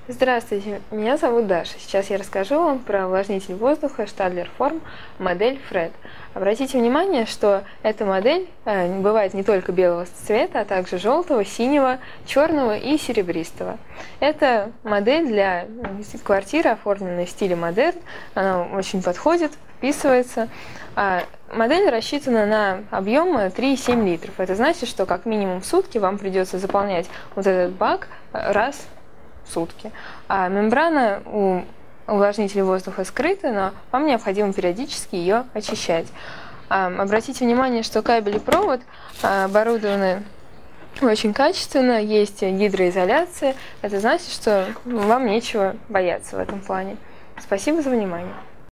Здравствуйте, меня зовут Даша. Сейчас я расскажу вам про увлажнитель воздуха Stadler Form модель FRED. Обратите внимание, что эта модель бывает не только белого цвета, а также желтого, синего, черного и серебристого. Это модель для квартиры, оформленной в стиле модерн. Она очень подходит, вписывается. Модель рассчитана на объем 3,7 литров. Это значит, что как минимум в сутки вам придется заполнять вот этот бак раз в сутки. А мембрана у увлажнителя воздуха скрыта, но вам необходимо периодически ее очищать. Обратите внимание, что кабель и провод оборудованы очень качественно, есть гидроизоляция. Это значит, что вам нечего бояться в этом плане. Спасибо за внимание.